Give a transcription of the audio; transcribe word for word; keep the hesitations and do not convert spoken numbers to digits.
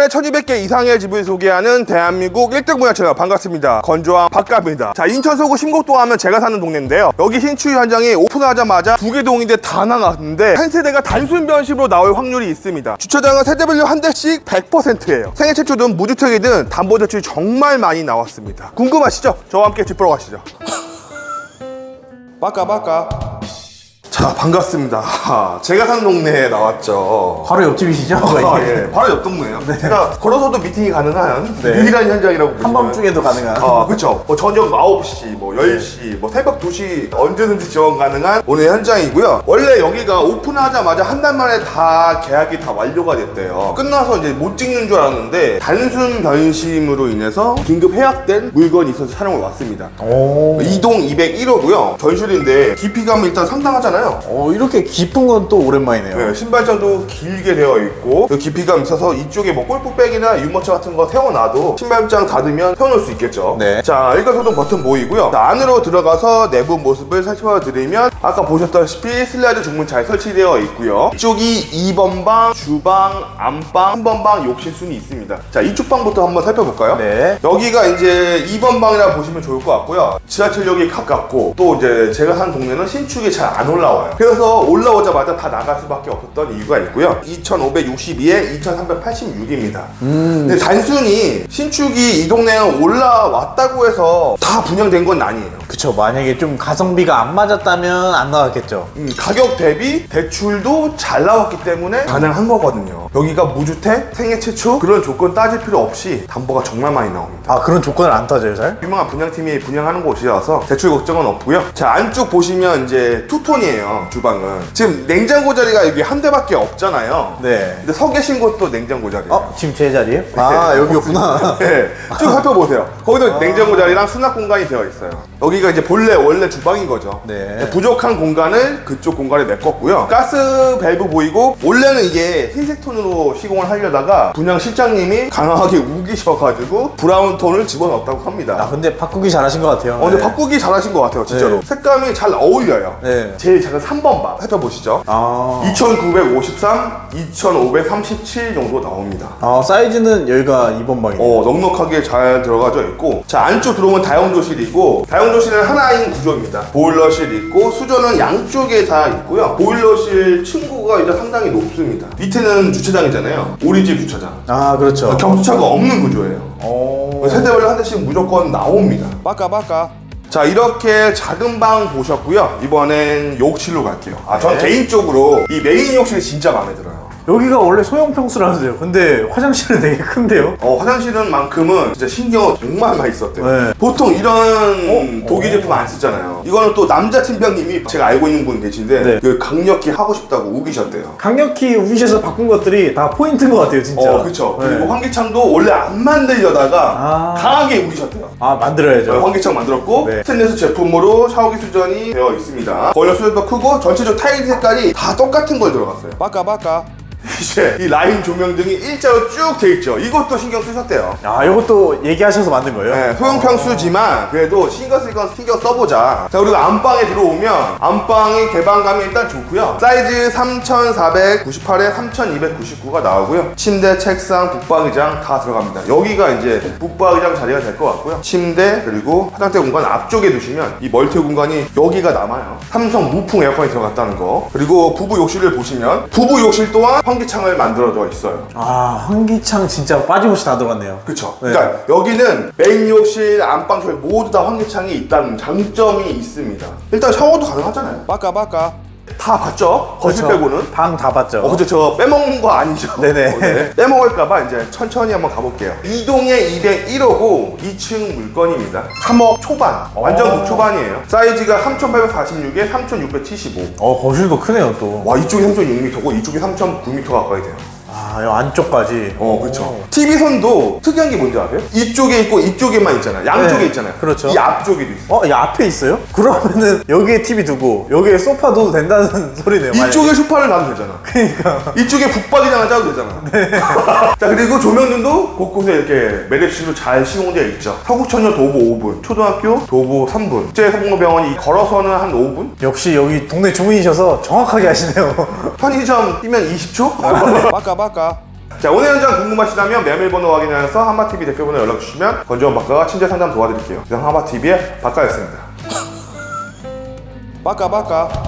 년에 천이백 개 이상의 집을 소개하는 대한민국 일 등 분양 채널 반갑습니다. 건조왕 박갑니다. 자, 인천 서구 신곡동 하면 제가 사는 동네인데요. 여기 신축 현장이 오픈하자마자 두 개 동인데 다 나갔는데 한 세대가 단순 변심으로 나올 확률이 있습니다. 주차장은 세대별로 한 대씩 백 퍼센트예요. 생애 최초든 무주택이든 담보대출이 정말 많이 나왔습니다. 궁금하시죠? 저와 함께 집 보러 가시죠. 빠까빠까. 자, 반갑습니다. 아, 제가 사는 동네에 나왔죠. 바로 옆집이시죠? 아, 예, 바로 옆 동네예요. 네. 제가 걸어서도 미팅이 가능한 네. 유일한 현장이라고 보시면 한밤중에도 가능한. 아, 그렇죠. 뭐 저녁 아홉 시, 뭐 열 시, 뭐 새벽 두 시 언제든지 지원 가능한 오늘 현장이고요. 원래 여기가 오픈하자마자 한 달 만에 다 계약이 다 완료가 됐대요. 끝나서 이제 못 찍는 줄 알았는데 단순 변심으로 인해서 긴급 해약된 물건이 있어서 촬영을 왔습니다. 오. 이동 이백일 호고요. 전실인데 깊이감은 일단 상당하잖아요. 어, 이렇게 깊은 건 또 오랜만이네요. 네, 신발장도 길게 되어 있고 깊이감 있어서 이쪽에 뭐 골프백이나 유모차 같은 거 세워놔도 신발장 닫으면 세워놓을 수 있겠죠. 네. 자, 일괄소동 버튼 보이고요. 자, 안으로 들어가서 내부 모습을 살펴드리면 아까 보셨다시피 슬라이드 중문 잘 설치되어 있고요. 이쪽이 이 번 방, 주방, 안방, 삼 번 방, 욕실 순이 있습니다. 자, 이쪽 방부터 한번 살펴볼까요? 네. 여기가 이제 이 번 방이라 보시면 좋을 것 같고요. 지하철역이 가깝고 또 이제 제가 사는 동네는 신축이 잘 안 올라와요. 그래서 올라오자마자 다 나갈 수밖에 없었던 이유가 있고요. 이천오백육십이에 이천삼백팔십육입니다. 음. 근데 단순히 신축이 이 동네에 올라왔다고 해서 다 분양된 건 아니에요. 그쵸. 만약에 좀 가성비가 안 맞았다면 안 나왔겠죠. 음, 가격 대비 대출도 잘 나왔기 때문에 가능한 거거든요. 여기가 무주택, 생애 최초 그런 조건 따질 필요 없이 담보가 정말 많이 나옵니다. 아, 그런 조건을 안 따져요, 잘? 유명한 분양팀이 분양하는 곳이라서 대출 걱정은 없고요. 자, 안쪽 보시면 이제 투톤이에요. 주방은 지금 냉장고 자리가 여기 한 대밖에 없잖아요. 네. 근데 서 계신 곳도 냉장고 자리예요. 어? 지금 제 자리에요? 아, 여기였구나. 네, 쭉 살펴보세요. 거기도 아... 냉장고 자리랑 수납 공간이 되어 있어요. 여기가 이제 본래 원래 주방인 거죠. 네. 부족한 공간을 그쪽 공간에 메꿨고요. 가스 밸브 보이고 원래는 이게 흰색 톤으로 시공을 하려다가 분양 실장님이 강하게 우기셔가지고 브라운 톤을 집어넣었다고 합니다. 아, 근데 바꾸기 잘하신 것 같아요. 어, 근데 네. 바꾸기 잘하신 것 같아요, 진짜로. 네. 색감이 잘 어울려요. 네. 제일 작은 삼 번 방 살펴보시죠. 아... 이천구백오십삼, 이천오백삼십칠 정도 나옵니다. 아, 사이즈는 여기가 이 번 방이에요. 어, 넉넉하게 잘 들어가져 있고, 자, 안쪽 들어오면 다용도실이고, 다용도실은 하나인 구조입니다. 보일러실 있고 수조는 양쪽에 다 있고요. 보일러실 층고가 이제 상당히 높습니다. 밑에는 주차장이잖아요. 우리 집 주차장. 아, 그렇죠. 경주차가 없는 구조예요. 오... 세대별로 한 대씩 무조건 나옵니다. 빠까빠까. 자, 이렇게 작은 방 보셨고요. 이번엔 욕실로 갈게요. 아, 전 네. 개인적으로 이 메인 욕실이 진짜 마음에 들어요. 여기가 원래 소형 평수라서요. 근데 화장실은 되게 큰데요? 어, 화장실은 만큼은 진짜 신경 정말 많이 썼대요. 네. 보통 이런 어? 독일 제품 안 쓰잖아요. 이거는 또 남자 팀장님이 제가 알고 있는 분 계신데 네. 그 강력히 하고 싶다고 우기셨대요. 강력히 우기셔서 바꾼 것들이 다 포인트인 것 같아요, 진짜. 어, 그쵸. 네. 그리고 환기창도 원래 안 만들려다가 아... 강하게 우기셨대요. 아, 만들어야죠. 네, 환기창 만들었고 네. 스테인리스 제품으로 샤워기 수전이 되어 있습니다. 보일러 수전도 크고 전체적 타일 색깔이 다 똑같은 걸 들어갔어요. 빠까빠까. 이제 이 라인 조명등이 일자로 쭉 돼 있죠. 이것도 신경 쓰셨대요. 아, 이것도 얘기하셔서 만든 거예요? 네, 소형 평수지만 그래도 신경 쓸 건 신경 써보자. 자, 그리고 안방에 들어오면 안방의 개방감이 일단 좋고요. 사이즈 삼천사백구십팔에 삼천이백구십구가 나오고요. 침대, 책상, 북박의장 다 들어갑니다. 여기가 이제 북박의장 자리가 될 것 같고요. 침대 그리고 화장대 공간 앞쪽에 두시면 이 멀티 공간이 여기가 남아요. 삼성 무풍 에어컨이 들어갔다는 거. 그리고 부부 욕실을 보시면 부부 욕실 또한 환기창을 만들어져 있어요. 아, 환기창 진짜 빠짐없이 다 들어갔네요. 그쵸. 네. 그러니까 여기는 메인 욕실, 안방실 모두 다 환기창이 있다는 장점이 있습니다. 일단 샤워도 가능하잖아요. 빠까빠까. 다 봤죠? 거실 그렇죠. 빼고는. 방 다 봤죠. 어, 근데 저 빼먹는 거 아니죠? 네네. 어, 네. 빼먹을까봐 이제 천천히 한번 가볼게요. 이동에 이백일 호고 이 층 물건입니다. 삼억 초반. 완전 극초반이에요. 사이즈가 삼천팔백사십육에 삼천육백칠십오. 어, 거실도 크네요, 또. 와, 이쪽이 삼천육 미터고 이쪽이 삼천구 미터 가까이 돼요. 아, 이 안쪽까지. 어, 그쵸. 티비선도 특이한 게 뭔지 아세요? 이쪽에 있고 이쪽에만 있잖아요. 양쪽에 네, 있잖아요. 그렇죠. 이 앞쪽에도 있어요. 어, 이 앞에 있어요? 그러면은 여기에 티비 두고 여기에 소파 둬도 된다는 소리네요. 이쪽에 소파를 놔도 되잖아. 그러니까. 이쪽에 북박이장을 짜도 되잖아. 네. 자, 그리고 조명등도 곳곳에 이렇게 매립식으로 잘 시공되어 있죠. 서구천여 도보 오 분, 초등학교 도보 삼 분, 국제성모병원이 걸어서는 한 오 분? 역시 여기 동네 주민이셔서 정확하게 하시네요. 편의점 뛰면 이십 초? 빠까빠까. 자, 오늘 현장 궁금하시다면 메밀번호 확인하셔서 한마티비 대표번호 연락 주시면 건조원 박가가 친절 상담 도와드릴게요. 이상 한마티비의 박가였습니다. 빠까 빠까.